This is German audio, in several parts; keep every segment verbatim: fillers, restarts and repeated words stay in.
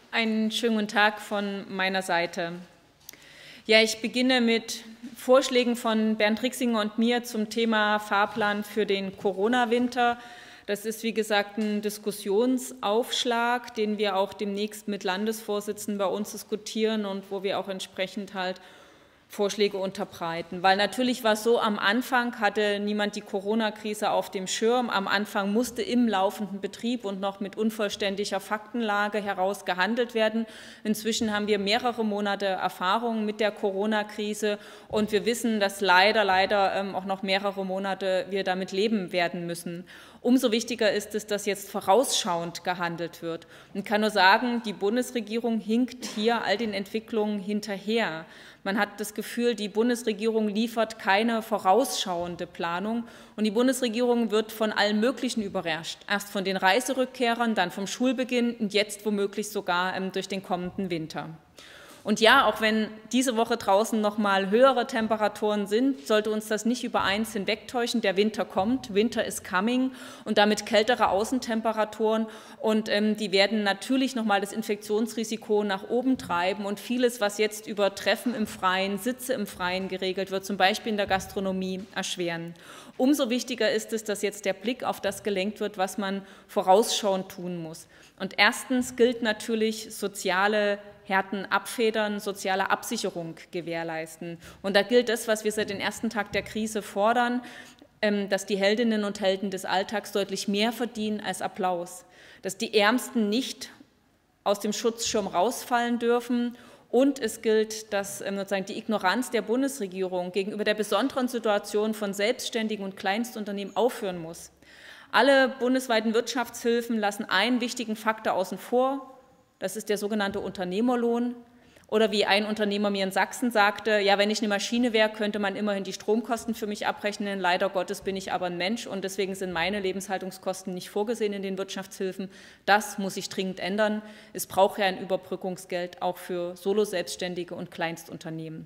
Einen schönen guten Tag von meiner Seite. Ja, ich beginne mit Vorschlägen von Bernd Rixinger und mir zum Thema Fahrplan für den Corona-Winter. Das ist, wie gesagt, ein Diskussionsaufschlag, den wir auch demnächst mit Landesvorsitzenden bei uns diskutieren und wo wir auch entsprechend halt Vorschläge unterbreiten. Weil natürlich war es so, am Anfang hatte niemand die Corona-Krise auf dem Schirm. Am Anfang musste im laufenden Betrieb und noch mit unvollständiger Faktenlage heraus gehandelt werden. Inzwischen haben wir mehrere Monate Erfahrung mit der Corona-Krise und wir wissen, dass leider, leider auch noch mehrere Monate wir damit leben werden müssen. Umso wichtiger ist es, dass jetzt vorausschauend gehandelt wird. Ich kann nur sagen, die Bundesregierung hinkt hier all den Entwicklungen hinterher. Man hat das Gefühl, die Bundesregierung liefert keine vorausschauende Planung und die Bundesregierung wird von allem Möglichen überrascht. Erst von den Reiserückkehrern, dann vom Schulbeginn und jetzt womöglich sogar durch den kommenden Winter. Und ja, auch wenn diese Woche draußen noch mal höhere Temperaturen sind, sollte uns das nicht über eins hinwegtäuschen. Der Winter kommt, Winter is coming und damit kältere Außentemperaturen und ähm, die werden natürlich noch mal das Infektionsrisiko nach oben treiben und vieles, was jetzt über Treffen im Freien, Sitze im Freien geregelt wird, zum Beispiel in der Gastronomie, erschweren. Umso wichtiger ist es, dass jetzt der Blick auf das gelenkt wird, was man vorausschauend tun muss. Und erstens gilt natürlich soziale Härten abfedern, soziale Absicherung gewährleisten. Und da gilt das, was wir seit dem ersten Tag der Krise fordern, dass die Heldinnen und Helden des Alltags deutlich mehr verdienen als Applaus, dass die Ärmsten nicht aus dem Schutzschirm rausfallen dürfen. Und es gilt, dass sozusagen die Ignoranz der Bundesregierung gegenüber der besonderen Situation von Selbstständigen und Kleinstunternehmen aufhören muss. Alle bundesweiten Wirtschaftshilfen lassen einen wichtigen Faktor außen vor. Das ist der sogenannte Unternehmerlohn. Oder wie ein Unternehmer mir in Sachsen sagte, ja, wenn ich eine Maschine wäre, könnte man immerhin die Stromkosten für mich abrechnen. Leider Gottes bin ich aber ein Mensch und deswegen sind meine Lebenshaltungskosten nicht vorgesehen in den Wirtschaftshilfen. Das muss sich dringend ändern. Es braucht ja ein Überbrückungsgeld auch für Solo-Selbstständige und Kleinstunternehmen.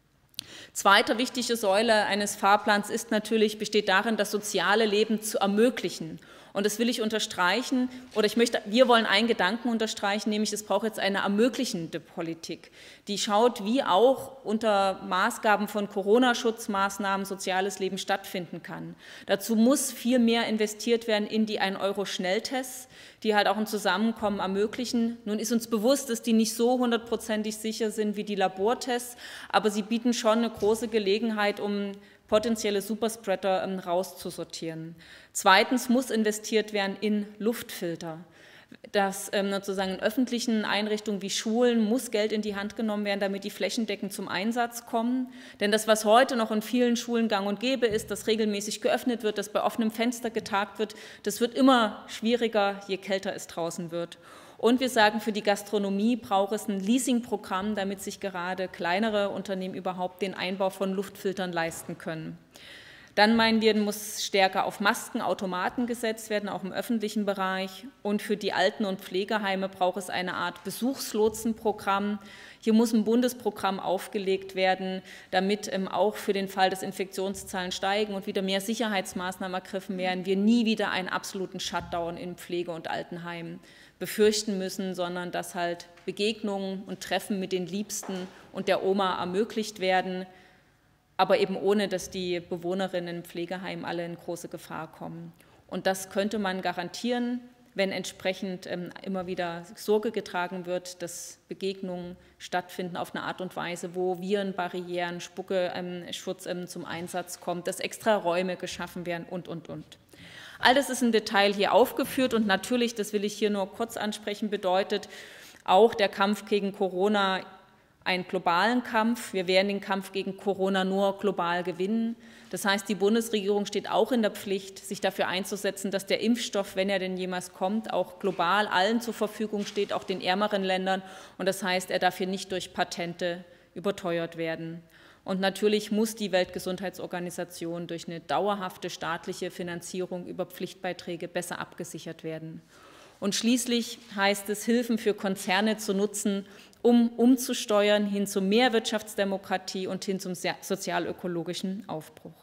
Zweite wichtige Säule eines Fahrplans ist natürlich, besteht darin, das soziale Leben zu ermöglichen. Und das will ich unterstreichen, oder ich möchte, wir wollen einen Gedanken unterstreichen, nämlich es braucht jetzt eine ermöglichende Politik, die schaut, wie auch unter Maßgaben von Corona-Schutzmaßnahmen soziales Leben stattfinden kann. Dazu muss viel mehr investiert werden in die ein Euro Schnelltests, die halt auch ein Zusammenkommen ermöglichen. Nun ist uns bewusst, dass die nicht so hundertprozentig sicher sind wie die Labortests, aber sie bieten schon eine große Gelegenheit, um potenzielle Superspreader rauszusortieren. Zweitens muss investiert werden in Luftfilter. Dass ähm, sozusagen in öffentlichen Einrichtungen wie Schulen muss Geld in die Hand genommen werden, damit die flächendeckend zum Einsatz kommen. Denn das, was heute noch in vielen Schulen gang und gäbe ist, dass regelmäßig geöffnet wird, dass bei offenem Fenster getagt wird, das wird immer schwieriger, je kälter es draußen wird. Und wir sagen, für die Gastronomie braucht es ein Leasingprogramm, damit sich gerade kleinere Unternehmen überhaupt den Einbau von Luftfiltern leisten können. Dann meinen wir, muss stärker auf Masken, Automaten gesetzt werden, auch im öffentlichen Bereich. Und für die Alten- und Pflegeheime braucht es eine Art Besuchslotsenprogramm. Hier muss ein Bundesprogramm aufgelegt werden, damit auch für den Fall, dass Infektionszahlen steigen und wieder mehr Sicherheitsmaßnahmen ergriffen werden, wir nie wieder einen absoluten Shutdown in Pflege- und Altenheimen befürchten müssen, sondern dass halt Begegnungen und Treffen mit den Liebsten und der Oma ermöglicht werden, aber eben ohne, dass die Bewohnerinnen im Pflegeheim alle in große Gefahr kommen. Und das könnte man garantieren, wenn entsprechend ähm, immer wieder Sorge getragen wird, dass Begegnungen stattfinden auf eine Art und Weise, wo Virenbarrieren, Spucke-Schutz ähm, zum Einsatz kommt, dass extra Räume geschaffen werden und, und, und. All das ist im Detail hier aufgeführt und natürlich, das will ich hier nur kurz ansprechen, bedeutet auch der Kampf gegen Corona einen globalen Kampf. Wir werden den Kampf gegen Corona nur global gewinnen. Das heißt, die Bundesregierung steht auch in der Pflicht, sich dafür einzusetzen, dass der Impfstoff, wenn er denn jemals kommt, auch global allen zur Verfügung steht, auch den ärmeren Ländern. Und das heißt, er darf hier nicht durch Patente überteuert werden. Und natürlich muss die Weltgesundheitsorganisation durch eine dauerhafte staatliche Finanzierung über Pflichtbeiträge besser abgesichert werden. Und schließlich heißt es, Hilfen für Konzerne zu nutzen, um umzusteuern hin zu mehr Wirtschaftsdemokratie und hin zum sozialökologischen Aufbruch.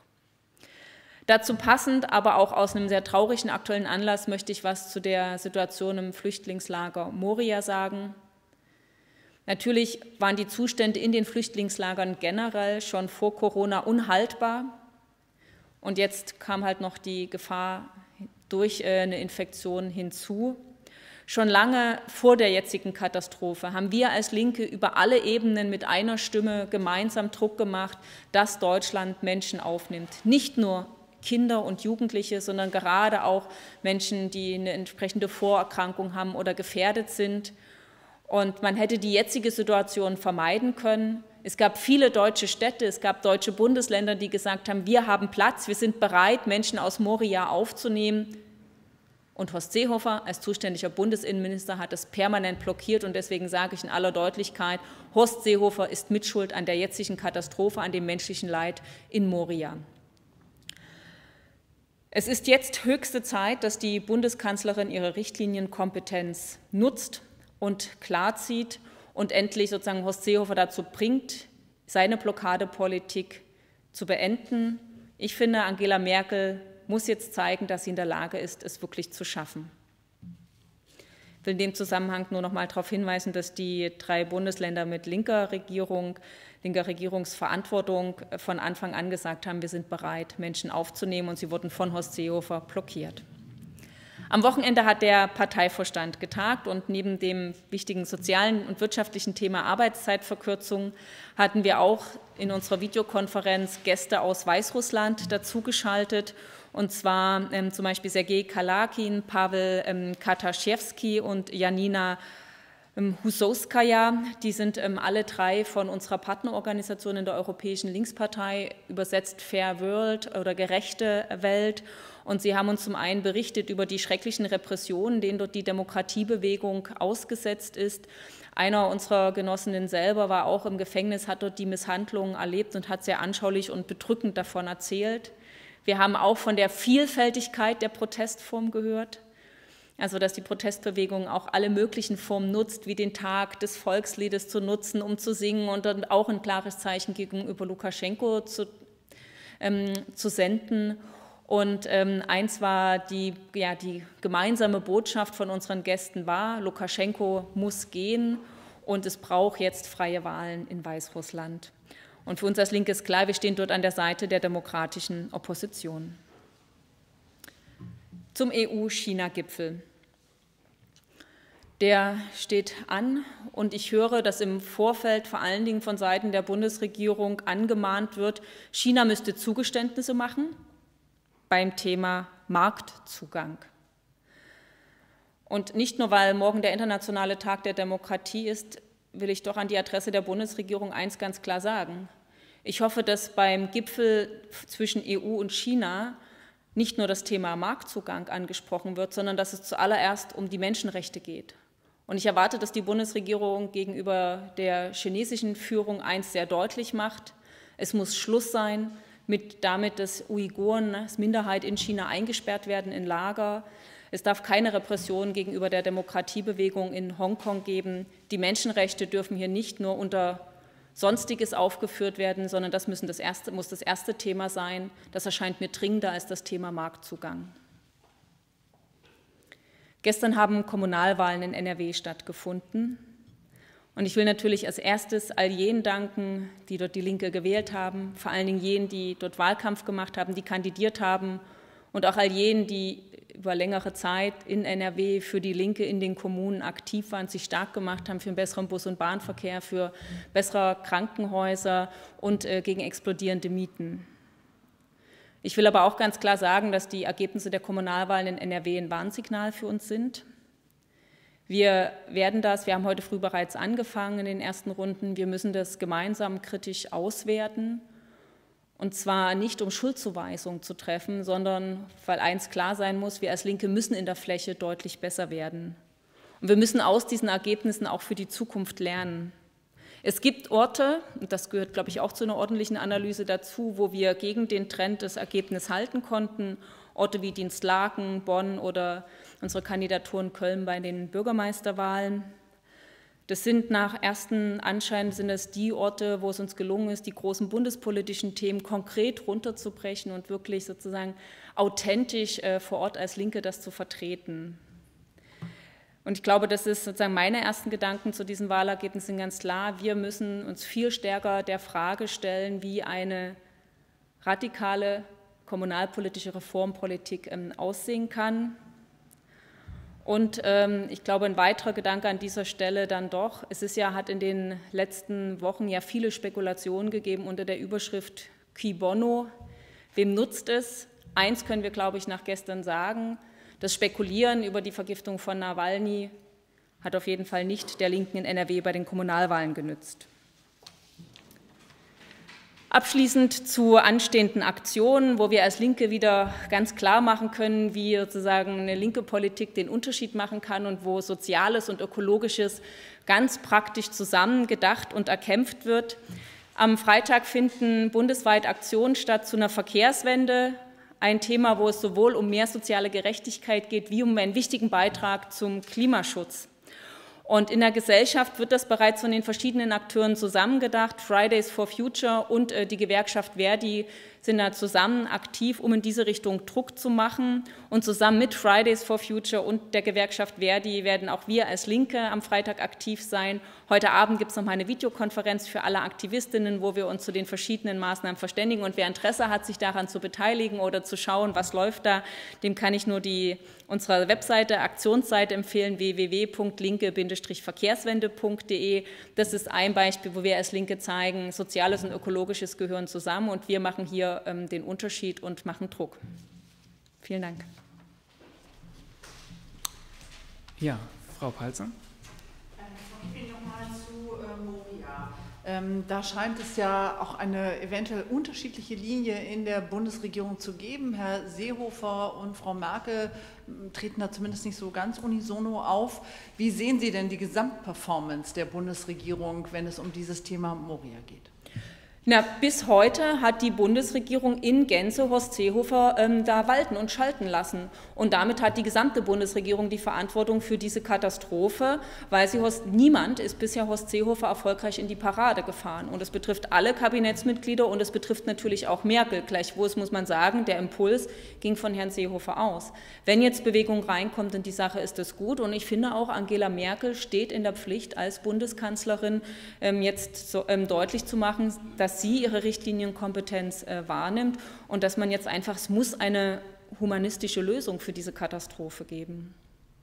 Dazu passend, aber auch aus einem sehr traurigen aktuellen Anlass möchte ich was zu der Situation im Flüchtlingslager Moria sagen. Natürlich waren die Zustände in den Flüchtlingslagern generell schon vor Corona unhaltbar. Und jetzt kam halt noch die Gefahr durch eine Infektion hinzu. Schon lange vor der jetzigen Katastrophe haben wir als Linke über alle Ebenen mit einer Stimme gemeinsam Druck gemacht, dass Deutschland Menschen aufnimmt. Nicht nur Kinder und Jugendliche, sondern gerade auch Menschen, die eine entsprechende Vorerkrankung haben oder gefährdet sind. Und man hätte die jetzige Situation vermeiden können. Es gab viele deutsche Städte, es gab deutsche Bundesländer, die gesagt haben, wir haben Platz, wir sind bereit, Menschen aus Moria aufzunehmen. Und Horst Seehofer als zuständiger Bundesinnenminister hat es permanent blockiert. Und deswegen sage ich in aller Deutlichkeit, Horst Seehofer ist mitschuld an der jetzigen Katastrophe, an dem menschlichen Leid in Moria. Es ist jetzt höchste Zeit, dass die Bundeskanzlerin ihre Richtlinienkompetenz nutzt und klarzieht und endlich sozusagen Horst Seehofer dazu bringt, seine Blockadepolitik zu beenden. Ich finde, Angela Merkel muss jetzt zeigen, dass sie in der Lage ist, es wirklich zu schaffen. Ich will in dem Zusammenhang nur noch mal darauf hinweisen, dass die drei Bundesländer mit linker Regierung, linker Regierungsverantwortung von Anfang an gesagt haben, wir sind bereit, Menschen aufzunehmen, und sie wurden von Horst Seehofer blockiert. Am Wochenende hat der Parteivorstand getagt und neben dem wichtigen sozialen und wirtschaftlichen Thema Arbeitszeitverkürzung hatten wir auch in unserer Videokonferenz Gäste aus Weißrussland dazugeschaltet, und zwar ähm, zum Beispiel Sergei Kalakin, Pavel ähm, Kataschewski und Janina ähm, Husowskaja. Die sind ähm, alle drei von unserer Partnerorganisation in der Europäischen Linkspartei, übersetzt Fair World oder Gerechte Welt. Und sie haben uns zum einen berichtet über die schrecklichen Repressionen, denen dort die Demokratiebewegung ausgesetzt ist. Einer unserer Genossinnen selber war auch im Gefängnis, hat dort die Misshandlungen erlebt und hat sehr anschaulich und bedrückend davon erzählt. Wir haben auch von der Vielfältigkeit der Protestform gehört, also dass die Protestbewegung auch alle möglichen Formen nutzt, wie den Tag des Volksliedes zu nutzen, um zu singen und dann auch ein klares Zeichen gegenüber Lukaschenko zu, ähm, zu senden. Und ähm, eins war, die, ja, die gemeinsame Botschaft von unseren Gästen war, Lukaschenko muss gehen und es braucht jetzt freie Wahlen in Weißrussland. Und für uns als Linke ist klar, wir stehen dort an der Seite der demokratischen Opposition. Zum E U-China-Gipfel. Der steht an und ich höre, dass im Vorfeld vor allen Dingen von Seiten der Bundesregierung angemahnt wird, China müsste Zugeständnisse machen beim Thema Marktzugang. Und nicht nur, weil morgen der internationale Tag der Demokratie ist, will ich doch an die Adresse der Bundesregierung eins ganz klar sagen. Ich hoffe, dass beim Gipfel zwischen E U und China nicht nur das Thema Marktzugang angesprochen wird, sondern dass es zuallererst um die Menschenrechte geht. Und ich erwarte, dass die Bundesregierung gegenüber der chinesischen Führung eins sehr deutlich macht. Es muss Schluss sein mit damit, dass Uiguren als Minderheit in China eingesperrt werden in Lager. Es darf keine Repression gegenüber der Demokratiebewegung in Hongkong geben. Die Menschenrechte dürfen hier nicht nur unter Sonstiges aufgeführt werden, sondern das, müssen das erste, muss das erste Thema sein. Das erscheint mir dringender als das Thema Marktzugang. Gestern haben Kommunalwahlen in N R W stattgefunden. Und ich will natürlich als erstes all jenen danken, die dort die Linke gewählt haben, vor allen Dingen jenen, die dort Wahlkampf gemacht haben, die kandidiert haben, und auch all jenen, die über längere Zeit in N R W für die Linke in den Kommunen aktiv waren, sich stark gemacht haben für einen besseren Bus- und Bahnverkehr, für bessere Krankenhäuser und äh, gegen explodierende Mieten. Ich will aber auch ganz klar sagen, dass die Ergebnisse der Kommunalwahlen in N R W ein Warnsignal für uns sind. Wir werden das, wir haben heute früh bereits angefangen in den ersten Runden, wir müssen das gemeinsam kritisch auswerten. Und zwar nicht, um Schuldzuweisung zu treffen, sondern weil eins klar sein muss, wir als Linke müssen in der Fläche deutlich besser werden. Und wir müssen aus diesen Ergebnissen auch für die Zukunft lernen. Es gibt Orte, und das gehört, glaube ich, auch zu einer ordentlichen Analyse dazu, wo wir gegen den Trend das Ergebnis halten konnten. Orte wie Dinslaken, Bonn oder unsere Kandidatur in Köln bei den Bürgermeisterwahlen. Das sind nach ersten Anschein sind es die Orte, wo es uns gelungen ist, die großen bundespolitischen Themen konkret runterzubrechen und wirklich sozusagen authentisch äh, vor Ort als Linke das zu vertreten. Und ich glaube, das ist sozusagen meine ersten Gedanken zu diesen Wahlergebnissen sind ganz klar. Wir müssen uns viel stärker der Frage stellen, wie eine radikale kommunalpolitische Reformpolitik ähm, aussehen kann. Und ähm, ich glaube, ein weiterer Gedanke an dieser Stelle dann doch, es ist ja, hat in den letzten Wochen ja viele Spekulationen gegeben unter der Überschrift Cui bono, wem nutzt es? Eins können wir, glaube ich, nach gestern sagen, das Spekulieren über die Vergiftung von Nawalny hat auf jeden Fall nicht der Linken in N R W bei den Kommunalwahlen genützt. Abschließend zu anstehenden Aktionen, wo wir als Linke wieder ganz klar machen können, wie sozusagen eine linke Politik den Unterschied machen kann und wo Soziales und Ökologisches ganz praktisch zusammen gedacht und erkämpft wird. Am Freitag finden bundesweit Aktionen statt zu einer Verkehrswende, ein Thema, wo es sowohl um mehr soziale Gerechtigkeit geht, wie um einen wichtigen Beitrag zum Klimaschutz. Und in der Gesellschaft wird das bereits von den verschiedenen Akteuren zusammengedacht. Fridays for Future und äh, die Gewerkschaft Verdi sind da zusammen aktiv, um in diese Richtung Druck zu machen. Und zusammen mit Fridays for Future und der Gewerkschaft Verdi werden auch wir als Linke am Freitag aktiv sein. Heute Abend gibt es noch mal eine Videokonferenz für alle Aktivistinnen, wo wir uns zu den verschiedenen Maßnahmen verständigen. Und wer Interesse hat, sich daran zu beteiligen oder zu schauen, was läuft da, dem kann ich nur die, unsere Webseite, Aktionsseite empfehlen, w w w punkt linke Bindestrich verkehrswende punkt de. Das ist ein Beispiel, wo wir als Linke zeigen, Soziales und Ökologisches gehören zusammen und wir machen hier ähm, den Unterschied und machen Druck. Vielen Dank. Ja, Frau Palzer. Ich will noch mal zu äh, Moria. Ähm, da scheint es ja auch eine eventuell unterschiedliche Linie in der Bundesregierung zu geben. Herr Seehofer und Frau Merkel treten da zumindest nicht so ganz unisono auf. Wie sehen Sie denn die Gesamtperformance der Bundesregierung, wenn es um dieses Thema Moria geht? Na, bis heute hat die Bundesregierung in Gänze Horst Seehofer ähm, da walten und schalten lassen. Und damit hat die gesamte Bundesregierung die Verantwortung für diese Katastrophe, weil sie Horst, niemand ist bisher Horst Seehofer erfolgreich in die Parade gefahren. Und es betrifft alle Kabinettsmitglieder und es betrifft natürlich auch Merkel. Gleichwohl muss man sagen, der Impuls ging von Herrn Seehofer aus. Wenn jetzt Bewegung reinkommt in die Sache, ist das gut. Und ich finde auch, Angela Merkel steht in der Pflicht, als Bundeskanzlerin ähm, jetzt so, ähm, deutlich zu machen, dass dass sie ihre Richtlinienkompetenz äh, wahrnimmt und dass man jetzt einfach, es muss eine humanistische Lösung für diese Katastrophe geben.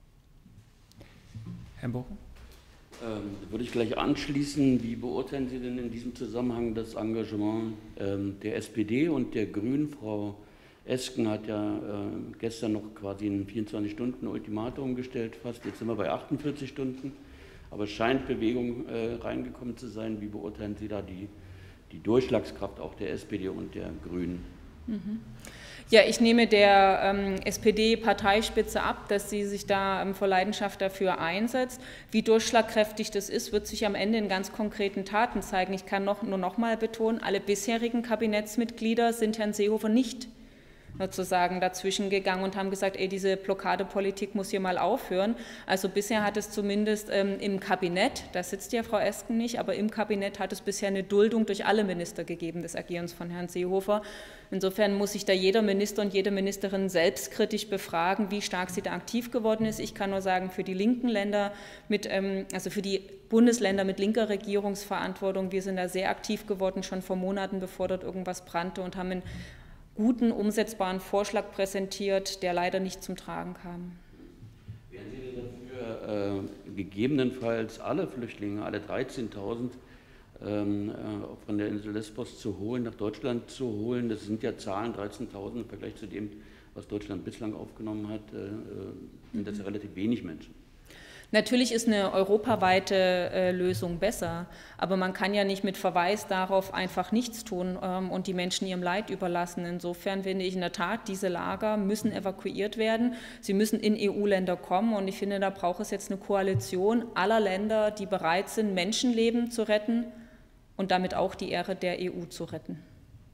Herr Bochen? Ähm, würde ich gleich anschließen. Wie beurteilen Sie denn in diesem Zusammenhang das Engagement ähm, der S P D und der Grünen? Frau Esken hat ja äh, gestern noch quasi ein vierundzwanzig-Stunden-Ultimatum gestellt, fast. Jetzt sind wir bei achtundvierzig Stunden. Aber es scheint Bewegung äh, reingekommen zu sein. Wie beurteilen Sie da die die Durchschlagskraft auch der S P D und der Grünen? Ja, ich nehme der ähm, S P D-Parteispitze ab, dass sie sich da ähm, vor Leidenschaft dafür einsetzt. Wie durchschlagkräftig das ist, wird sich am Ende in ganz konkreten Taten zeigen. Ich kann noch, nur noch mal betonen, alle bisherigen Kabinettsmitglieder sind Herrn Seehofer nicht sozusagen dazwischen gegangen und haben gesagt, ey, diese Blockadepolitik muss hier mal aufhören. Also bisher hat es zumindest ähm, im Kabinett, da sitzt ja Frau Esken nicht, aber im Kabinett hat es bisher eine Duldung durch alle Minister gegeben des Agierens von Herrn Seehofer. Insofern muss sich da jeder Minister und jede Ministerin selbstkritisch befragen, wie stark sie da aktiv geworden ist. Ich kann nur sagen, für die linken Länder, mit, ähm, also für die Bundesländer mit linker Regierungsverantwortung, wir sind da sehr aktiv geworden, schon vor Monaten, bevor dort irgendwas brannte und haben einen guten, umsetzbaren Vorschlag präsentiert, der leider nicht zum Tragen kam. Wären Sie denn dafür, äh, gegebenenfalls alle Flüchtlinge, alle dreizehntausend, ähm, äh, von der Insel Lesbos zu holen, nach Deutschland zu holen? Das sind ja Zahlen, dreizehntausend im Vergleich zu dem, was Deutschland bislang aufgenommen hat, äh, sind das ja relativ wenig Menschen. Natürlich ist eine europaweite äh, Lösung besser, aber man kann ja nicht mit Verweis darauf einfach nichts tun ähm, und die Menschen ihrem Leid überlassen. Insofern finde ich in der Tat, diese Lager müssen evakuiert werden. Sie müssen in E U-Länder kommen und ich finde, da braucht es jetzt eine Koalition aller Länder, die bereit sind, Menschenleben zu retten und damit auch die Ehre der E U zu retten.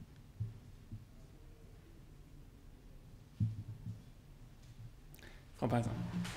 Frau Palzer.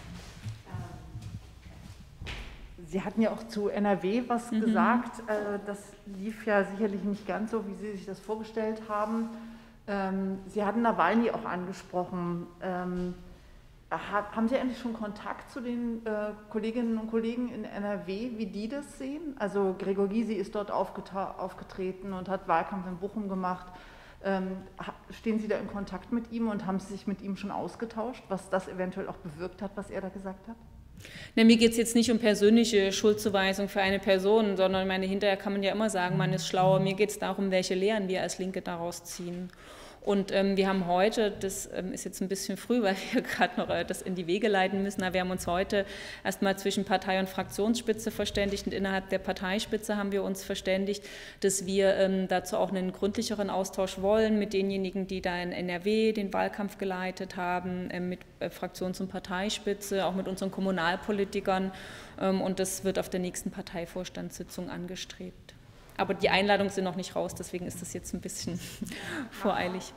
Sie hatten ja auch zu N R W was mhm. gesagt. Das lief ja sicherlich nicht ganz so, wie Sie sich das vorgestellt haben. Sie hatten Nawalny auch angesprochen. haben Sie eigentlich schon Kontakt zu den äh, Kolleginnen und Kollegen in N R W, wie die das sehen? Also Gregor Gysi ist dort aufgetreten und hat Wahlkampf in Bochum gemacht. Ähm, stehen Sie da in Kontakt mit ihm und haben Sie sich mit ihm schon ausgetauscht, was das eventuell auch bewirkt hat, was er da gesagt hat? Na, mir geht es jetzt nicht um persönliche Schuldzuweisung für eine Person, sondern meine, hinterher kann man ja immer sagen, man ist schlauer. Mir geht es darum, welche Lehren wir als Linke daraus ziehen. Und ähm, wir haben heute, das ähm, ist jetzt ein bisschen früh, weil wir gerade noch äh, das in die Wege leiten müssen, aber wir haben uns heute erstmal zwischen Partei- und Fraktionsspitze verständigt und innerhalb der Parteispitze haben wir uns verständigt, dass wir ähm, dazu auch einen gründlicheren Austausch wollen mit denjenigen, die da in N R W den Wahlkampf geleitet haben, äh, mit äh, Fraktions- und Parteispitze, auch mit unseren Kommunalpolitikern, ähm, und das wird auf der nächsten Parteivorstandssitzung angestrebt. Aber die Einladungen sind noch nicht raus, deswegen ist das jetzt ein bisschen voreilig.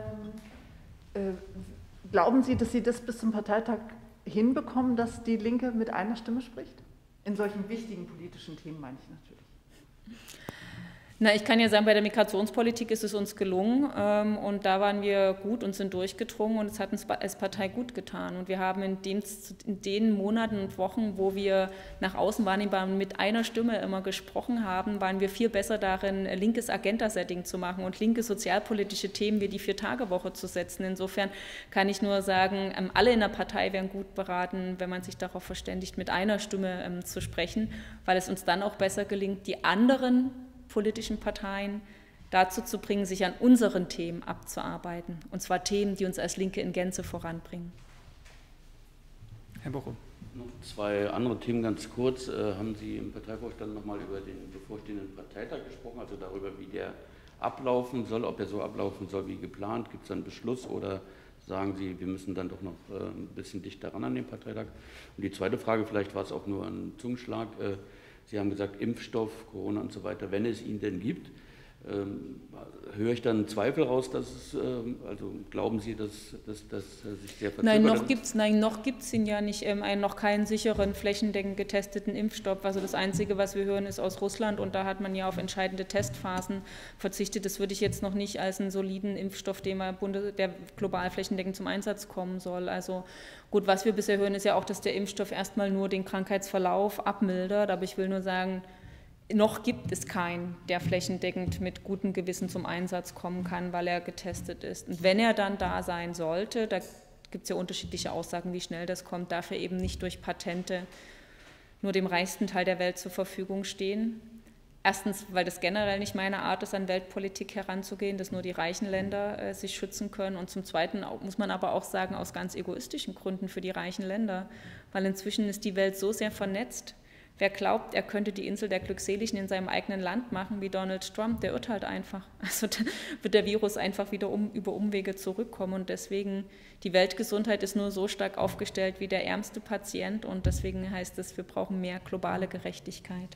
Ähm, äh, glauben Sie, dass Sie das bis zum Parteitag hinbekommen, dass die Linke mit einer Stimme spricht? In solchen wichtigen politischen Themen meine ich natürlich. Na, ich kann ja sagen, bei der Migrationspolitik ist es uns gelungen ähm, und da waren wir gut und sind durchgedrungen und es hat uns als Partei gut getan. Und wir haben in den, in den Monaten und Wochen, wo wir nach außen wahrnehmbar mit einer Stimme immer gesprochen haben, waren wir viel besser darin, linkes Agenda-Setting zu machen und linke sozialpolitische Themen wie die Vier-Tage-Woche zu setzen. Insofern kann ich nur sagen, ähm, alle in der Partei wären gut beraten, wenn man sich darauf verständigt, mit einer Stimme ähm, zu sprechen, weil es uns dann auch besser gelingt, die anderen politischen Parteien dazu zu bringen, sich an unseren Themen abzuarbeiten. Und zwar Themen, die uns als Linke in Gänze voranbringen. Herr Bochum. Noch zwei andere Themen ganz kurz. Äh, haben Sie im Parteivorstand nochmal über den bevorstehenden Parteitag gesprochen, also darüber, wie der ablaufen soll, ob er so ablaufen soll wie geplant? Gibt es einen Beschluss oder sagen Sie, wir müssen dann doch noch äh, ein bisschen dichter ran an den Parteitag? Und die zweite Frage, vielleicht war es auch nur ein Zungenschlag, äh, Sie haben gesagt, Impfstoff, Corona und so weiter, wenn es ihn denn gibt. Ähm, höre ich dann Zweifel raus, dass es, ähm, also glauben Sie, dass, dass, dass sich sehr verzögert? Nein, noch gibt es nein, noch gibt's ihn ja nicht, ähm, einen, noch keinen sicheren, flächendeckend getesteten Impfstoff. Also das Einzige, was wir hören, ist aus Russland und da hat man ja auf entscheidende Testphasen verzichtet. Das würde ich jetzt noch nicht als einen soliden Impfstoff, den man Bundes-, der global flächendeckend zum Einsatz kommen soll. Also gut, was wir bisher hören, ist ja auch, dass der Impfstoff erstmal nur den Krankheitsverlauf abmildert, aber ich will nur sagen, noch gibt es keinen, der flächendeckend mit gutem Gewissen zum Einsatz kommen kann, weil er getestet ist. Und wenn er dann da sein sollte, da gibt es ja unterschiedliche Aussagen, wie schnell das kommt, darf er eben nicht durch Patente nur dem reichsten Teil der Welt zur Verfügung stehen. Erstens, weil das generell nicht meine Art ist, an Weltpolitik heranzugehen, dass nur die reichen Länder äh, sich schützen können. Und zum Zweiten muss man aber auch sagen, aus ganz egoistischen Gründen für die reichen Länder, weil inzwischen ist die Welt so sehr vernetzt. Wer glaubt, er könnte die Insel der Glückseligen in seinem eigenen Land machen wie Donald Trump, der irrt halt einfach. Also dann wird der Virus einfach wieder um, über Umwege zurückkommen und deswegen, die Weltgesundheit ist nur so stark aufgestellt wie der ärmste Patient und deswegen heißt es, wir brauchen mehr globale Gerechtigkeit.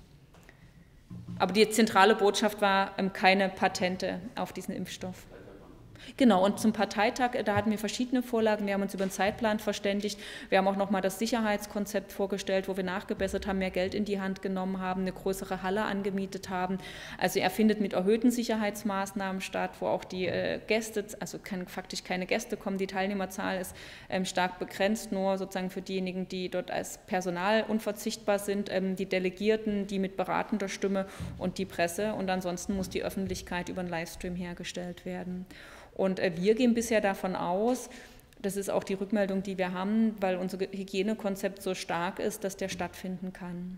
Aber die zentrale Botschaft war ähm, keine Patente auf diesen Impfstoff. Genau, und zum Parteitag, da hatten wir verschiedene Vorlagen, wir haben uns über den Zeitplan verständigt, wir haben auch nochmal das Sicherheitskonzept vorgestellt, wo wir nachgebessert haben, mehr Geld in die Hand genommen haben, eine größere Halle angemietet haben. Also er findet mit erhöhten Sicherheitsmaßnahmen statt, wo auch die äh, Gäste, also kann, faktisch keine Gäste kommen, die Teilnehmerzahl ist ähm, stark begrenzt, nur sozusagen für diejenigen, die dort als Personal unverzichtbar sind, ähm, die Delegierten, die mit beratender Stimme und die Presse und ansonsten muss die Öffentlichkeit über einen Livestream hergestellt werden. Und wir gehen bisher davon aus, das ist auch die Rückmeldung, die wir haben, weil unser Hygienekonzept so stark ist, dass der stattfinden kann.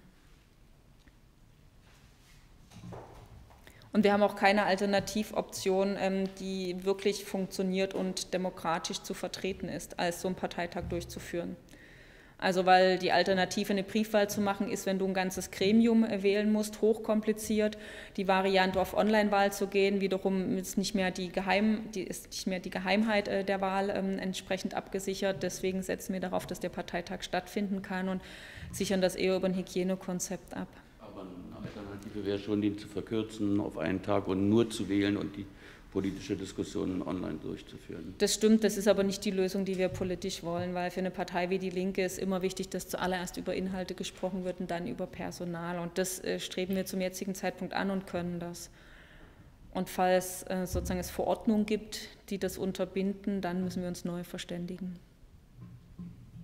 Und wir haben auch keine Alternativoption, die wirklich funktioniert und demokratisch zu vertreten ist, als so einen Parteitag durchzuführen. Also weil die Alternative, eine Briefwahl zu machen, ist, wenn du ein ganzes Gremium wählen musst, hochkompliziert. Die Variante, auf Online-Wahl zu gehen, wiederum ist nicht mehr die, Geheim, die, ist nicht mehr die Geheimheit der Wahl ähm, entsprechend abgesichert. Deswegen setzen wir darauf, dass der Parteitag stattfinden kann und sichern das eher über ein Hygienekonzept ab. Aber eine Alternative wäre schon, den zu verkürzen auf einen Tag und nur zu wählen und die politische Diskussionen online durchzuführen. Das stimmt, das ist aber nicht die Lösung, die wir politisch wollen, weil für eine Partei wie die Linke ist immer wichtig, dass zuallererst über Inhalte gesprochen wird und dann über Personal. Und das äh, streben wir zum jetzigen Zeitpunkt an und können das. Und falls äh, sozusagen es Verordnungen gibt, die das unterbinden, dann müssen wir uns neu verständigen.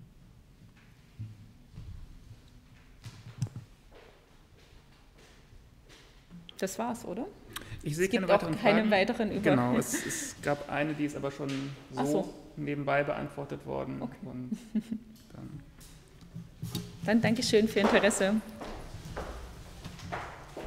das war's, oder? Ich sehe es gibt keine weiteren auch keine Fragen. weiteren über. Genau, es, es gab eine, die ist aber schon so, so. nebenbei beantwortet worden. Okay. Und dann Dann Dankeschön für Ihr Interesse.